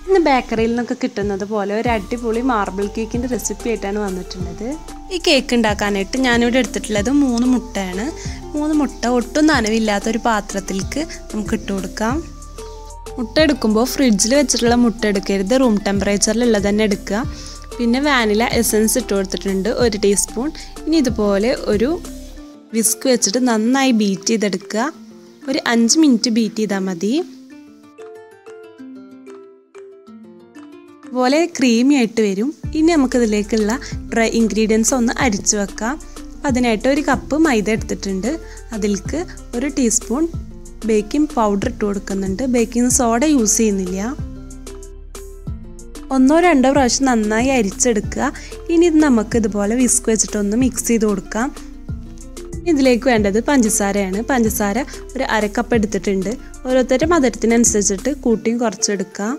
ഇന്ന് ബേക്കറിയിൽ നിന്നൊക്കെ കിട്ടുന്നത് പോലെ ഒരു അടിപൊളി മാർബിൾ കേക്കിൻ്റെ റെസിപ്പി ആയിട്ടാണ് വന്നിട്ടുള്ളത്. ഈ കേക്ക് ഉണ്ടാക്കാനായിട്ട് ഞാനിവിടെ എടുത്തിട്ടുള്ളത് 3 മുട്ടയാണ്. 3 മുട്ട ഒട്ടും നനവില്ലാത്തൊരു പാത്രത്തിലേക്ക് നമുക്ക് ഇട്ട് കൊടുക്കാം. മുട്ട എടുക്കുമ്പോൾ ഫ്രിഡ്ജിൽ വെച്ചിട്ടുള്ള മുട്ട എടുക്കരുത്, റൂം ടെമ്പറേച്ചറിലുള്ളത് തന്നെ എടുക്കുക. പിന്നെ വാനില എസൻസ് ഇട്ട് കൊടുത്തിട്ടുണ്ട് 1 ടീസ്പൂൺ. ഇനി ഇതുപോലെ ഒരു വിസ്ക് വെച്ചിട്ട് നന്നായി ബീറ്റ് ചെയ്തെടുക്കുക. ഒരു 5 മിനിറ്റ് ബീറ്റ് ചെയ്താൽ മതി. അതുപോലെ ക്രീമി ആയിട്ട് വരും. ഇനി നമുക്കിതിലേക്കുള്ള ഡ്രൈ ഇൻഗ്രീഡിയൻസ് ഒന്ന് അരിച്ചു വെക്കാം. അപ്പോൾ അതിനായിട്ട് 1 കപ്പ് മൈദ എടുത്തിട്ടുണ്ട്. അതിലേക്ക് 1 ടീസ്പൂൺ ബേക്കിംഗ് പൗഡർ ഇട്ട് കൊടുക്കുന്നുണ്ട്. ബേക്കിംഗ് സോഡ യൂസ് ചെയ്യുന്നില്ല. 1-2 പ്രാവശ്യം നന്നായി അരിച്ചെടുക്കുക. ഇനി ഇത് നമുക്ക് ഇതുപോലെ വിസ്ക് വെച്ചിട്ടൊന്ന് മിക്സ് ചെയ്ത് കൊടുക്കാം. ഇതിലേക്ക് വേണ്ടത് പഞ്ചസാരയാണ്. പഞ്ചസാര ഒരു 1/2 കപ്പ് എടുത്തിട്ടുണ്ട്. ഓരോരുത്തരുടെ മധുരത്തിനനുസരിച്ചിട്ട് കൂട്ടിയും കുറച്ചെടുക്കാം.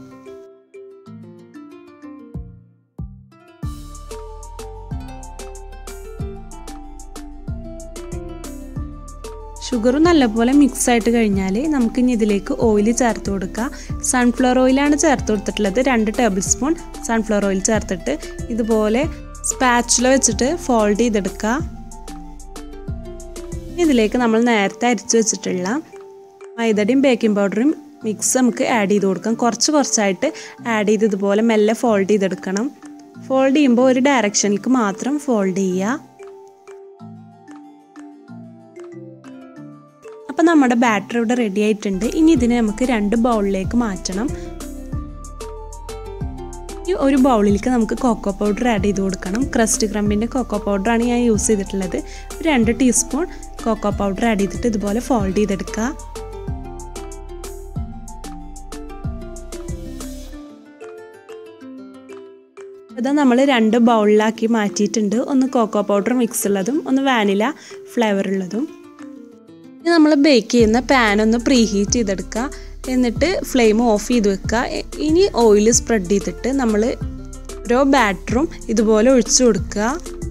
ഷുഗർ നല്ലപോലെ മിക്സ് ആയിട്ട് കഴിഞ്ഞാൽ നമുക്കിനി ഇതിലേക്ക് ഓയിൽ ചേർത്ത് കൊടുക്കുക. സൺഫ്ലവർ ഓയിലാണ് ചേർത്ത് കൊടുത്തിട്ടുള്ളത്. 2 ടേബിൾ സ്പൂൺ സൺഫ്ലവർ ഓയിൽ ചേർത്തിട്ട് ഇതുപോലെ സ്പാച്ചുല വെച്ചിട്ട് ഫോൾഡ് ചെയ്തെടുക്കുക. ഇതിലേക്ക് നമ്മൾ നേരത്തെ അരിച്ചു വെച്ചിട്ടുള്ള മൈദയും ബേക്കിംഗ് പൗഡറും മിക്സ് നമുക്ക് ആഡ് ചെയ്ത് കൊടുക്കാം. കുറച്ചായിട്ട് ആഡ് ചെയ്ത് ഇതുപോലെ മെല്ലെ ഫോൾഡ് ചെയ്തെടുക്കണം. ഫോൾഡ് ചെയ്യുമ്പോൾ ഒരു ഡയറക്ഷനിലേക്ക് മാത്രം ഫോൾഡ് ചെയ്യുക. അപ്പോൾ നമ്മുടെ ബാറ്റർ ഇവിടെ റെഡി ആയിട്ടുണ്ട്. ഇനി ഇതിനെ നമുക്ക് 2 ബൗളിലേക്ക് മാറ്റണം. ഈ ഒരു ബൗളിലേക്ക് നമുക്ക് കൊക്കോ പൗഡർ ആഡ് ചെയ്ത് കൊടുക്കണം. ക്രസ്റ്റ് ക്രംബിൻ്റെ കൊക്കോ പൗഡറാണ് ഞാൻ യൂസ് ചെയ്തിട്ടുള്ളത്. 2 ടീസ്പൂൺ കൊക്കോ പൗഡർ ആഡ് ചെയ്തിട്ട് ഇതുപോലെ ഫോൾഡ് ചെയ്തെടുക്കുക. അത് നമ്മൾ 2 ബൗളിലാക്കി മാറ്റിയിട്ടുണ്ട്. ഒന്ന് കൊക്കോ പൗഡർ മിക്സ് ഉള്ളതും ഒന്ന് വാനില ഫ്ലേവർ ഉള്ളതും. ഇനി നമ്മൾ ബേക്ക് ചെയ്യുന്ന പാൻ ഒന്ന് പ്രീ ഹീറ്റ് ചെയ്തെടുക്കുക. എന്നിട്ട് ഫ്ലെയിം ഓഫ് ചെയ്ത് വെക്കുക. ഇനി ഓയിൽ സ്പ്രെഡ് ചെയ്തിട്ട് നമ്മൾ ഓരോ ബാറ്ററും ഇതുപോലെ ഒഴിച്ചു കൊടുക്കുക.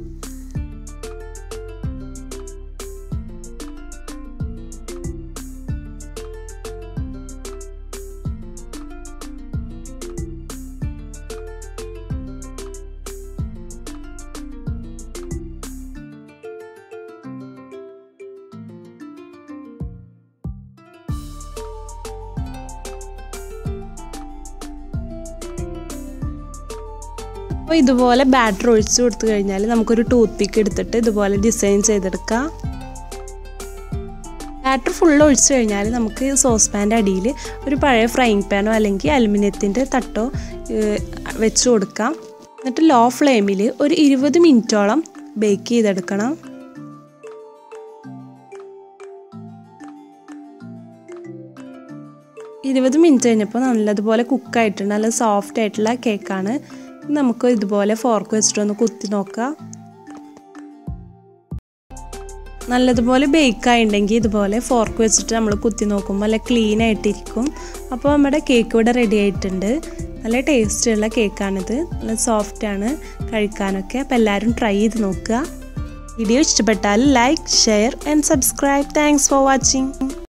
അപ്പോൾ ഇതുപോലെ ബാറ്റർ ഒഴിച്ചു കൊടുത്തു കഴിഞ്ഞാൽ നമുക്കൊരു ടൂത്ത് പിക്ക് എടുത്തിട്ട് ഇതുപോലെ ഡിസൈൻ ചെയ്തെടുക്കാം. ബാറ്റർ ഫുൾ ഒഴിച്ചു കഴിഞ്ഞാൽ നമുക്ക് സോസ് പാൻ്റെ അടിയിൽ ഒരു പഴയ ഫ്രൈങ് പാനോ അല്ലെങ്കിൽ അലുമിനിയത്തിൻ്റെ തട്ടോ വെച്ച് കൊടുക്കാം. എന്നിട്ട് ലോ ഫ്ലെയിമിൽ ഒരു 20 മിനിറ്റോളം ബേക്ക് ചെയ്തെടുക്കണം. മിനിറ്റ് കഴിഞ്ഞപ്പോൾ നല്ലതുപോലെ കുക്കായിട്ടുണ്ട്. നല്ല സോഫ്റ്റ് ആയിട്ടുള്ള കേക്കാണ്. നമുക്ക് ഇതുപോലെ ഫോർക്ക് വെച്ചിട്ടൊന്ന് കുത്തി നോക്കാം. നല്ലതുപോലെ ബേക്കായിട്ടുണ്ടെങ്കിൽ ഇതുപോലെ ഫോർക്ക് വെച്ചിട്ട് നമ്മൾ കുത്തി നോക്കുമ്പോൾ നല്ല ക്ലീൻ ആയിട്ടിരിക്കും. അപ്പോൾ നമ്മുടെ കേക്ക് ഇവിടെ റെഡി ആയിട്ടുണ്ട്. നല്ല ടേസ്റ്റുള്ള കേക്കാണിത്. നല്ല സോഫ്റ്റാണ് കഴിക്കാനൊക്കെ. അപ്പോൾ എല്ലാവരും ട്രൈ ചെയ്ത് നോക്കുക. വീഡിയോ ഇഷ്ടപ്പെട്ടാൽ like, share and subscribe. Thanks for watching.